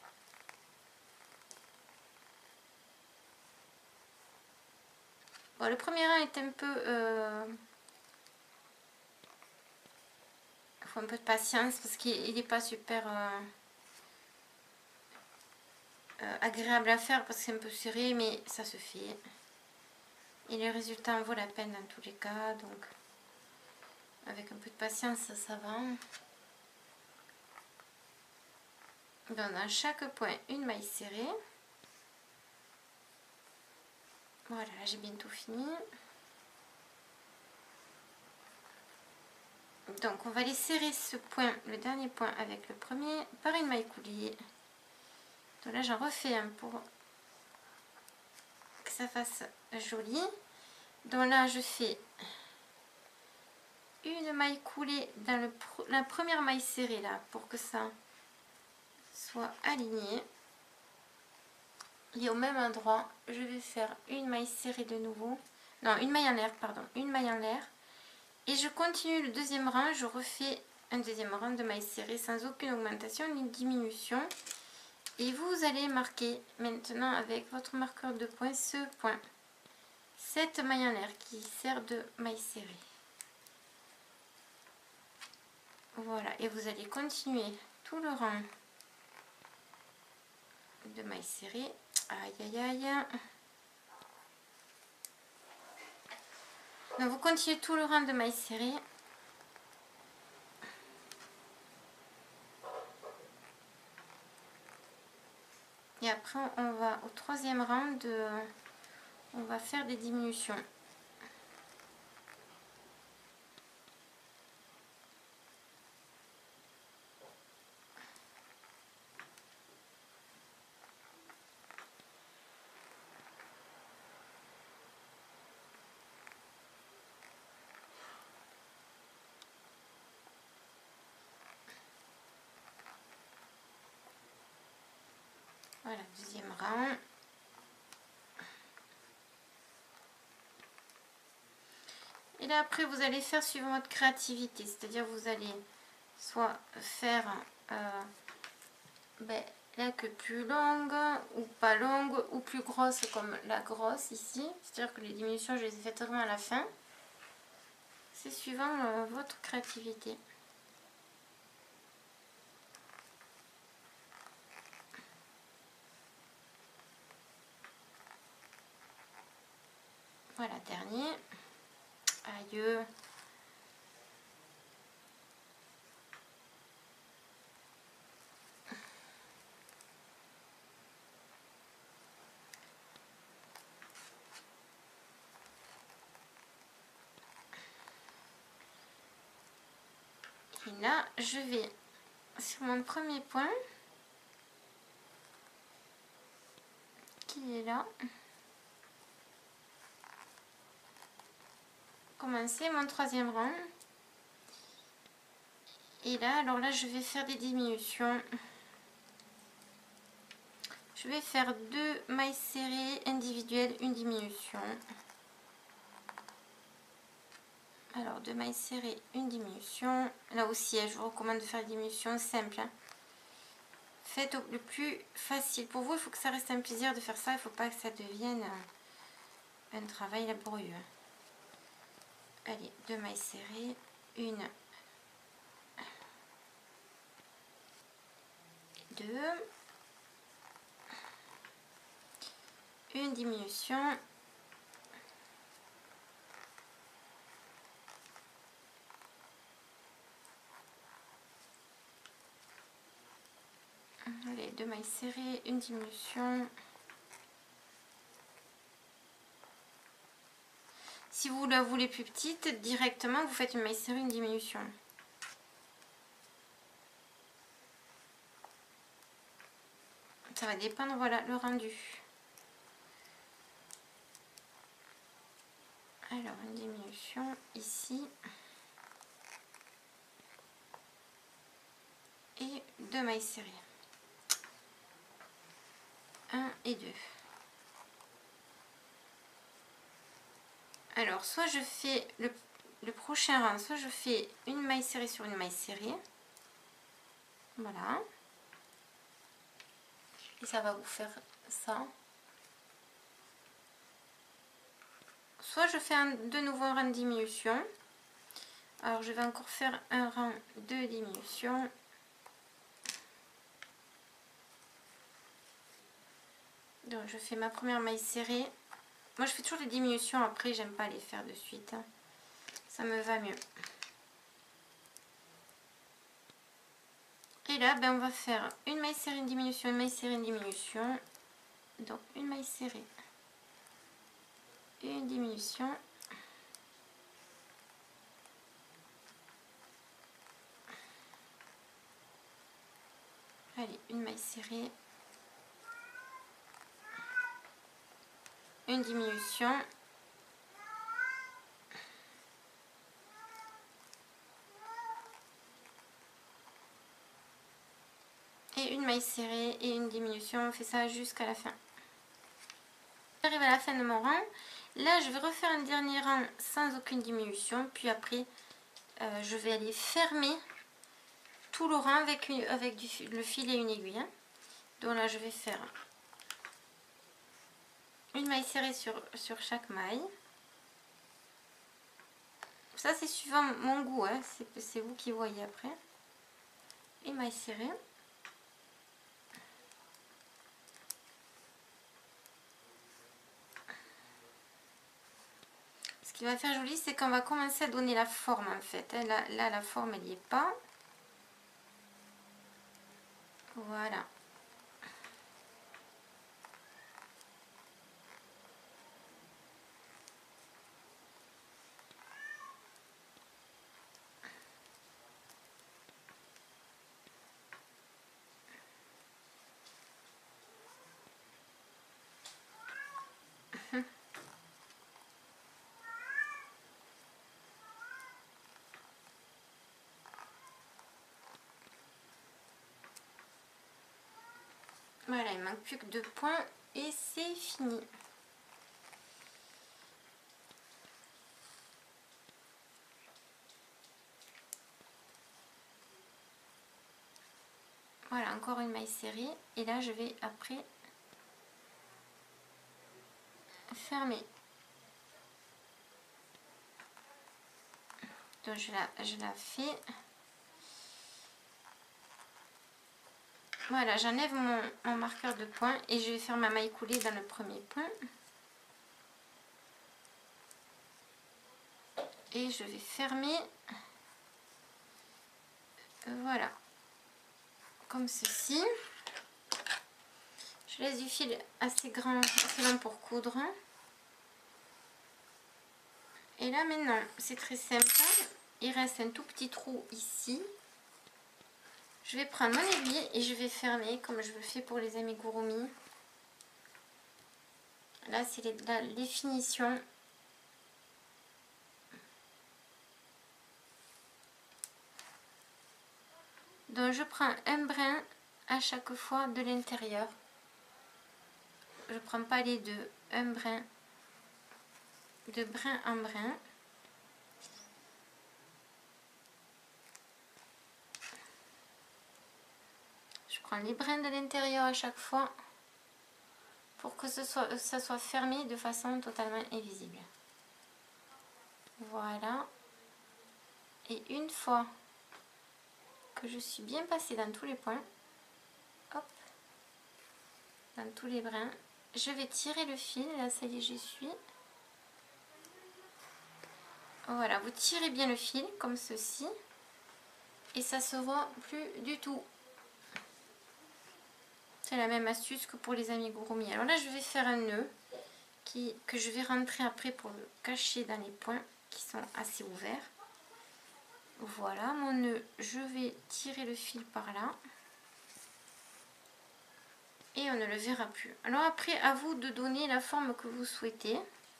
Bon, le premier rang est un peu... il faut un peu de patience parce qu'il n'est pas super agréable à faire parce que c'est un peu serré, mais ça se fait. Et le résultat en vaut la peine dans tous les cas, donc avec un peu de patience, ça va. Donc dans chaque point, une maille serrée. Voilà, j'ai bientôt fini. Donc on va aller serrer ce point, le dernier point avec le premier, par une maille coulée. Donc là j'en refais un pour que ça fasse joli. Donc là je fais une maille coulée dans la première maille serrée là pour que ça soit aligné. Et au même endroit, je vais faire une maille serrée de nouveau. Non, une maille en l'air, pardon, une maille en l'air. Et je continue le deuxième rang, je refais un deuxième rang de mailles serrées sans aucune augmentation ni diminution. Et vous allez marquer maintenant avec votre marqueur de points ce point. Cette maille en l'air qui sert de maille serrée. Voilà, et vous allez continuer tout le rang de mailles serrées. Aïe aïe aïe. Donc vous continuez tout le rang de mailles serrées. Et après on va au troisième rang on va faire des diminutions. Voilà, deuxième rang. Et là après vous allez faire suivant votre créativité, c'est-à-dire vous allez soit faire la queue plus longue ou pas longue ou plus grosse comme la grosse ici, c'est-à-dire que les diminutions je les ai faites vraiment à la fin. C'est suivant votre créativité. Voilà, dernier. Aïe. Et là, je vais sur mon premier point qui est là. Commencer mon troisième rang. Et là, alors là, je vais faire des diminutions. Je vais faire 2 mailles serrées individuelles, une diminution. Alors, 2 mailles serrées, une diminution. Là aussi, je vous recommande de faire des diminutions simples. Faites le plus facile. Pour vous, il faut que ça reste un plaisir de faire ça. Il ne faut pas que ça devienne un travail laborieux. Allez, 2 mailles serrées, une, 2, une diminution. Allez, 2 mailles serrées, une diminution. Si vous la voulez plus petite, directement vous faites une maille serrée, une diminution. Ça va dépendre, voilà, le rendu. Alors, une diminution ici. Et 2 mailles serrées. 1 et 2. Alors, soit je fais le prochain rang, soit je fais une maille serrée sur une maille serrée. Voilà. Et ça va vous faire ça. Soit je fais de nouveau un rang de diminution. Alors, je vais encore faire un rang de diminution. Donc, je fais ma première maille serrée. Moi, je fais toujours les diminutions après, j'aime pas les faire de suite. Ça me va mieux. Et là, ben, on va faire une maille serrée, une diminution, une maille serrée, une diminution. Donc, une maille serrée, une diminution. Allez, une maille serrée, une diminution. Et une maille serrée et une diminution. On fait ça jusqu'à la fin. J'arrive à la fin de mon rang. Là, je vais refaire un dernier rang sans aucune diminution. Puis après, je vais aller fermer tout le rang avec le fil et une aiguille. Donc là, je vais faire une maille serrée sur chaque maille. Ça, c'est suivant mon goût, hein. C'est vous qui voyez après. Une maille serrée. Ce qui va faire joli, c'est qu'on va commencer à donner la forme en fait. Là, la forme, elle n'y est pas. Voilà. Voilà, il ne manque plus que 2 points et c'est fini. Voilà, encore une maille serrée. Et là, je vais après fermer. Donc, je la fais. Voilà, j'enlève mon marqueur de point et je vais faire ma maille coulée dans le premier point. et je vais fermer, voilà, comme ceci. Je laisse du fil assez grand, assez long pour coudre. Et là maintenant, c'est très simple. Il reste un tout petit trou ici. Je vais prendre mon aiguille et je vais fermer comme je le fais pour les amigurumi. Là, c'est les finitions. Donc, je prends un brin à chaque fois de l'intérieur. Je ne prends pas les deux. Un brin, de brin en brin. Je prends les brins de l'intérieur à chaque fois pour que ça soit fermé de façon totalement invisible. Voilà. Et une fois que je suis bien passée dans tous les points, hop, dans tous les brins, je vais tirer le fil. Là, ça y est, j'y suis. Voilà, vous tirez bien le fil comme ceci et ça se voit plus du tout. C'est la même astuce que pour les amigurumi. Alors là, je vais faire un nœud que je vais rentrer après pour le cacher dans les points qui sont assez ouverts. Voilà, mon nœud, je vais tirer le fil par là. Et on ne le verra plus. Alors après, à vous de donner la forme que vous souhaitez.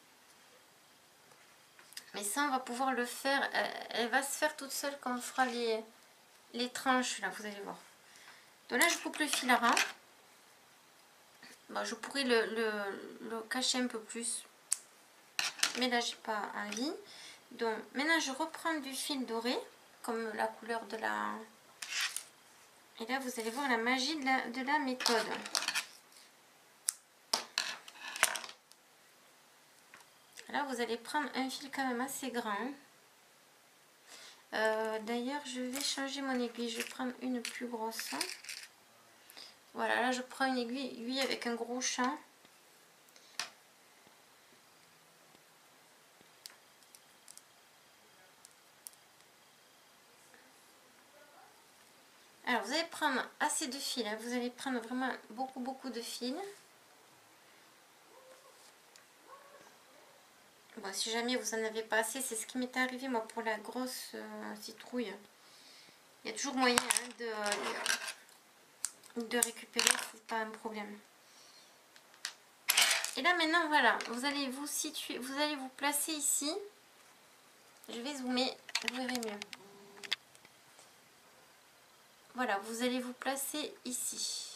Mais ça, on va pouvoir le faire. Elle va se faire toute seule quand on fera les tranches, là, vous allez voir. Donc là, je coupe le fil à ras. Bon, je pourrais le cacher un peu plus. Mais là, j'ai pas envie. Donc, maintenant, je reprends du fil doré, comme la couleur de la... Et là, vous allez voir la magie de la méthode. Là, vous allez prendre un fil quand même assez grand. D'ailleurs, je vais changer mon aiguille. Je vais prendre une plus grosse. Voilà, là, je prends une aiguille avec un gros champ. Alors, vous allez prendre assez de fils. Hein. Vous allez prendre vraiment beaucoup de fils. Bon, si jamais vous en avez pas assez, c'est ce qui m'est arrivé moi pour la grosse citrouille. Il y a toujours moyen hein, de récupérer, c'est pas un problème. Et là maintenant voilà, vous allez vous situer, vous allez vous placer ici. Je vais zoomer, vous verrez mieux. Voilà, vous allez vous placer ici.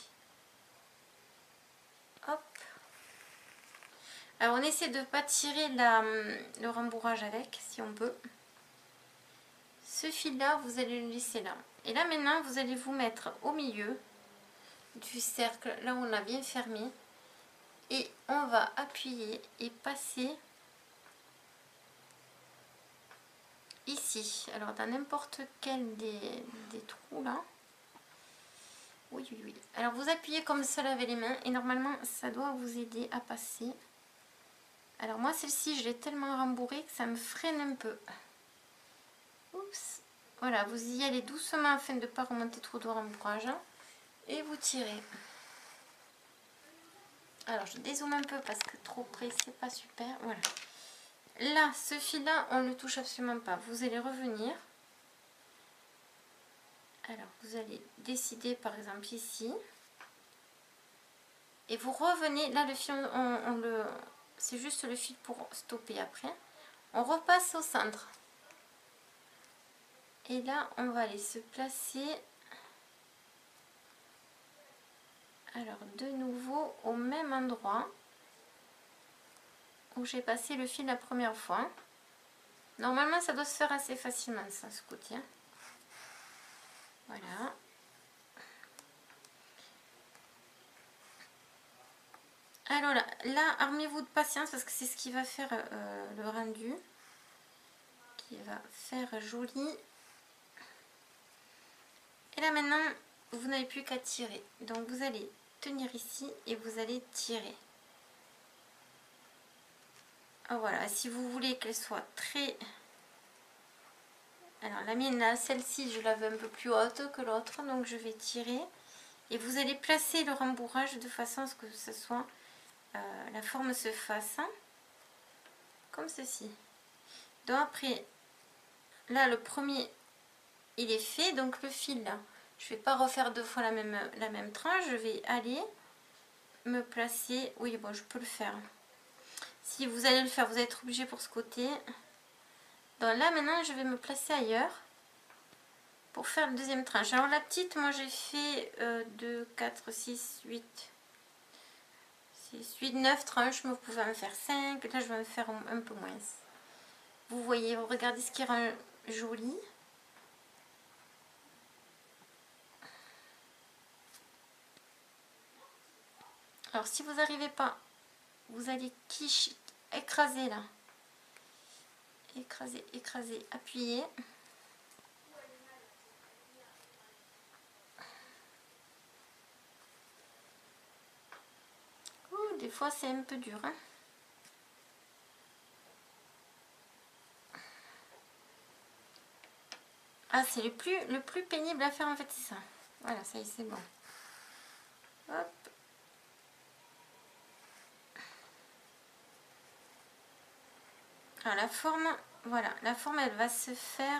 Hop. Alors on essaie de ne pas tirer le rembourrage avec, si on peut. Ce fil là, vous allez le laisser là. Et là maintenant, vous allez vous mettre au milieu du cercle, là où on a bien fermé. Et on va appuyer et passer ici. Alors dans n'importe quel des trous là. Oui. Alors vous appuyez comme cela avec les mains et normalement ça doit vous aider à passer. Alors moi celle-ci je l'ai tellement rembourrée que ça me freine un peu. Oups. Voilà, vous y allez doucement afin de ne pas remonter trop de rembourrage. Et vous tirez. Alors je dézoome un peu parce que trop près c'est pas super. Voilà. Là, ce fil là, on ne le touche absolument pas. Vous allez revenir. Alors vous allez décider par exemple ici. Et vous revenez, là le fil, c'est juste le fil pour stopper après. On repasse au centre. Et là, on va aller se placer. Alors, de nouveau, au même endroit où j'ai passé le fil la première fois. Normalement, ça doit se faire assez facilement, ça, ce côté. Voilà. Alors là armez-vous de patience parce que c'est ce qui va faire le rendu. Qui va faire joli. Et là maintenant, vous n'avez plus qu'à tirer. Donc vous allez tenir ici et vous allez tirer. Ah, voilà, si vous voulez qu'elle soit très Alors la mienne là, celle-ci, je la veux un peu plus haute que l'autre, donc je vais tirer. Et vous allez placer le rembourrage de façon à ce que ce soit, la forme se fasse comme ceci. Donc après, là le premier, il est fait, donc le fil là, je ne vais pas refaire deux fois la même tranche, je vais aller me placer, oui bon je peux le faire. Si vous allez le faire, vous allez être obligé pour ce côté. Donc là maintenant je vais me placer ailleurs pour faire le deuxième tranche. Alors la petite, moi j'ai fait 2, 4, 6, 8, 6, 8, 9 tranches, mais vous pouvez en faire 5, là je vais en faire un peu moins. Vous voyez, regardez ce qui rend joli. Alors si vous n'arrivez pas, vous allez écraser là. Écraser, écraser, appuyer. Ouh, des fois c'est un peu dur. Hein. Ah, c'est le plus pénible à faire en fait, c'est ça. Voilà, ça y est, c'est bon. Hop. Alors la forme, voilà, la forme elle va se faire.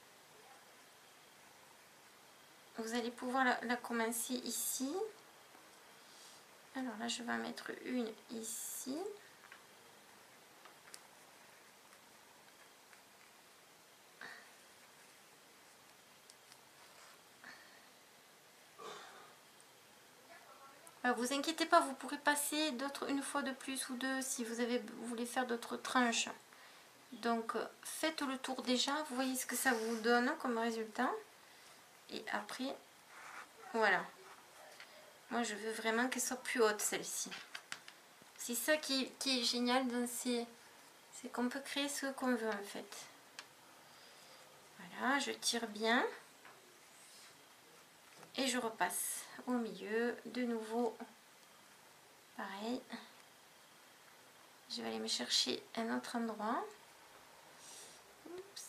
Vous allez pouvoir la commencer ici. Alors là, je vais en mettre une ici. Alors, vous inquiétez pas, vous pourrez passer d'autres une fois de plus ou deux si vous voulez faire d'autres tranches. Donc faites le tour déjà, vous voyez ce que ça vous donne comme résultat. Et après, voilà. Moi je veux vraiment qu'elle soit plus haute celle-ci. C'est ça qui est génial, c'est qu'on peut créer ce qu'on veut en fait. Voilà, je tire bien. Et je repasse au milieu, de nouveau, pareil. Je vais aller me chercher un autre endroit. Oups.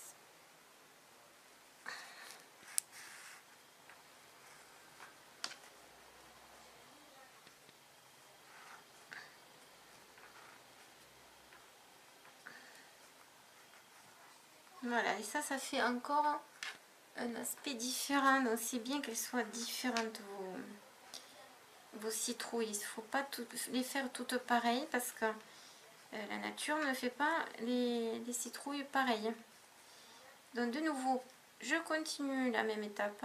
Voilà, et ça fait encore un aspect différent. Donc c'est bien qu'elles soient différentes, vos citrouilles. Il ne faut pas les faire toutes pareilles parce que la nature ne fait pas les citrouilles pareilles. Donc de nouveau, je continue la même étape.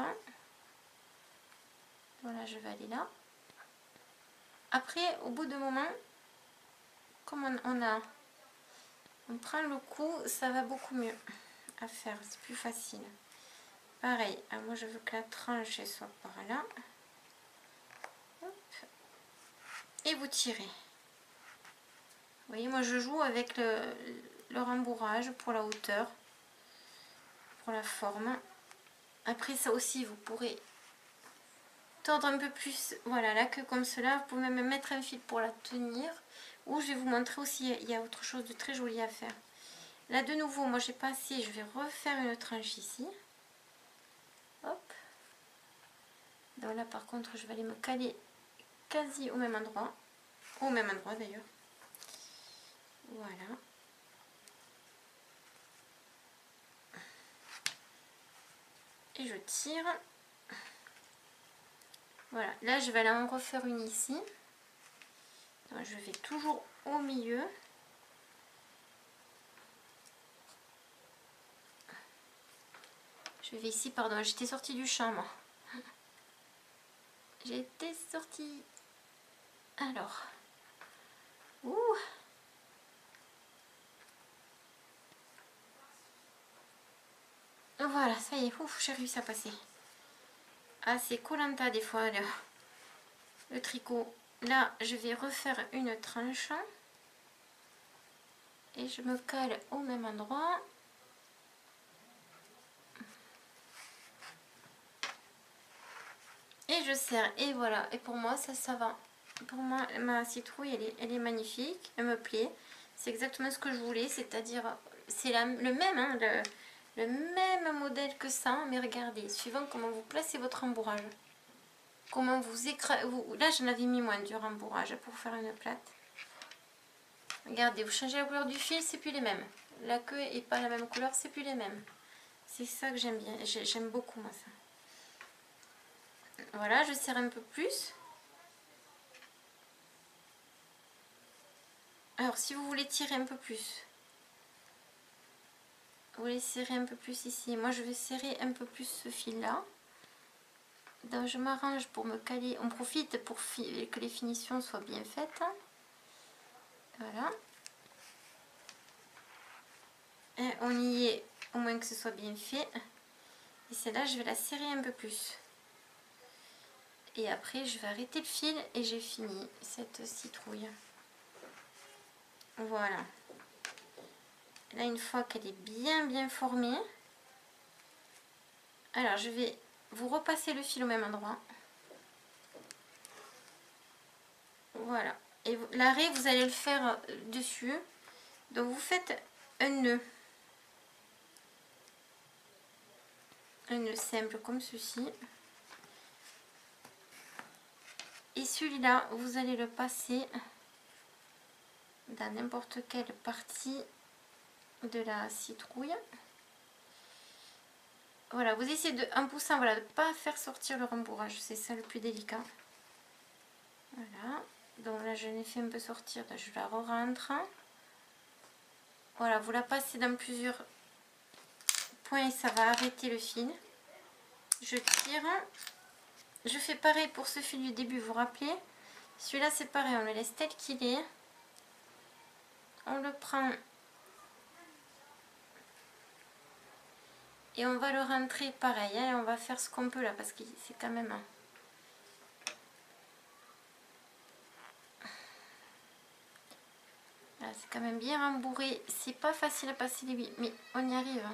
Voilà, je vais aller là. Après, au bout d'un moment, comme on prend le coup, ça va beaucoup mieux à faire, c'est plus facile. Pareil, moi je veux que la tranche soit par là. Hop. Et vous tirez. Vous voyez, moi je joue avec le rembourrage pour la hauteur, pour la forme. Après ça aussi, vous pourrez tordre un peu plus, voilà, la queue comme cela. Vous pouvez même mettre un fil pour la tenir. Ou je vais vous montrer aussi, il y a autre chose de très joli à faire. Là de nouveau, moi j'ai pas assez, je vais refaire une tranche ici. Hop. Donc là par contre, je vais aller me caler quasi au même endroit. Au même endroit d'ailleurs. Voilà. Et je tire. Voilà, là je vais aller en refaire une ici. Donc, je vais toujours au milieu. Je vais ici, pardon, j'étais sortie du champ moi. J'étais sortie. Alors. Ouh. Voilà, ça y est, ouf, j'ai réussi à passer. Ah, c'est Koh-Lanta des fois, le tricot. Là, je vais refaire une tranche. Et je me cale au même endroit. Et je serre. Et voilà. Et pour moi, ça va. Pour moi, ma citrouille, elle est magnifique. Elle me plaît. C'est exactement ce que je voulais. C'est-à-dire, c'est le même, hein, le même modèle que ça, mais regardez, suivant comment vous placez votre rembourrage. Comment vous écrasez... Là, j'en avais mis moins du rembourrage pour faire une plate. Regardez, vous changez la couleur du fil, c'est plus les mêmes. La queue est pas la même couleur, c'est plus les mêmes. C'est ça que j'aime bien. J'aime beaucoup, moi, ça. Voilà, je serre un peu plus. Alors, si vous voulez tirer un peu plus, vous voulez serrer un peu plus ici. Moi, je vais serrer un peu plus ce fil-là. Donc, je m'arrange pour me caler. On profite pour que les finitions soient bien faites. Voilà. Et on y est, au moins que ce soit bien fait. Et celle-là, je vais la serrer un peu plus. Et après, je vais arrêter le fil et j'ai fini cette citrouille. Voilà. Là, une fois qu'elle est bien formée, alors je vais vous repasser le fil au même endroit. Voilà. Et l'arrêt, vous allez le faire dessus. Donc, vous faites un nœud. Un nœud simple comme ceci. Et celui-là, vous allez le passer dans n'importe quelle partie de la citrouille. Voilà, vous essayez de, en poussant, voilà, de ne pas faire sortir le rembourrage, c'est ça le plus délicat. Voilà, donc là je l'ai fait un peu sortir, là, je la re-rentre. Voilà, vous la passez dans plusieurs points et ça va arrêter le fil. Je tire, je fais pareil pour ce fil du début, vous vous rappelez. Celui-là c'est pareil, on le laisse tel qu'il est. On le prend et on va le rentrer pareil, hein, on va faire ce qu'on peut là parce que c'est quand même... C'est quand même bien rembourré, c'est pas facile à passer les 8, mais on y arrive.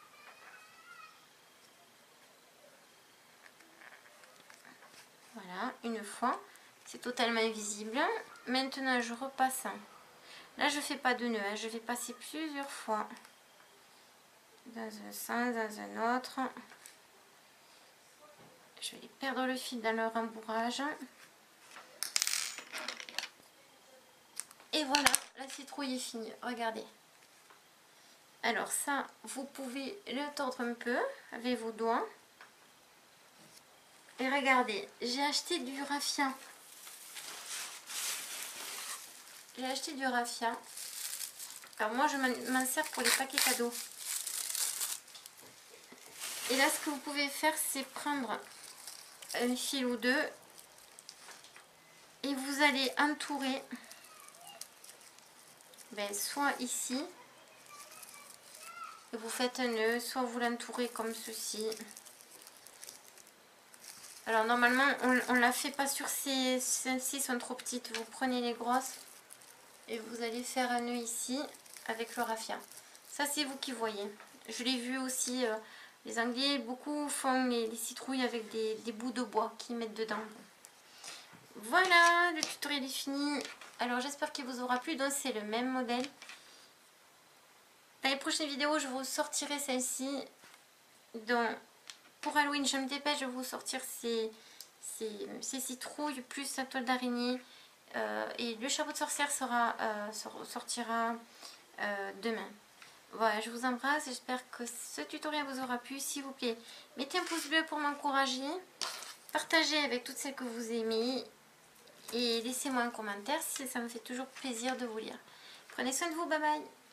Voilà, une fois, c'est totalement visible. Maintenant, je repasse. Là, je fais pas de nœud, hein, je vais passer plusieurs fois. Dans un sens, dans un autre. Je vais perdre le fil dans le rembourrage. Et voilà, la citrouille est finie, regardez. Alors ça, vous pouvez le tordre un peu avec vos doigts. Et regardez, j'ai acheté du raffia. J'ai acheté du raffia. Alors moi, je m'en sers pour les paquets cadeaux. Et là, ce que vous pouvez faire, c'est prendre un fil ou deux. Et vous allez entourer, soit ici. Et vous faites un nœud, soit vous l'entourez comme ceci. Alors normalement, on ne la fait pas sur celles-ci, sont trop petites. Vous prenez les grosses et vous allez faire un nœud ici avec le raffia. Ça, c'est vous qui voyez. Je l'ai vu aussi, les Anglais, beaucoup font les citrouilles avec des bouts de bois qu'ils mettent dedans. Voilà, le tutoriel est fini. Alors j'espère qu'il vous aura plu. Donc c'est le même modèle. Dans les prochaines vidéos, je vous sortirai celle-ci. Donc pour Halloween, je me dépêche de vous sortir ces citrouilles plus la toile d'araignée. Et le chapeau de sorcière sortira demain. Voilà, je vous embrasse. J'espère que ce tutoriel vous aura plu. S'il vous plaît, mettez un pouce bleu pour m'encourager. Partagez avec toutes celles que vous aimez. Et laissez-moi un commentaire, ça me fait toujours plaisir de vous lire. Prenez soin de vous, bye bye.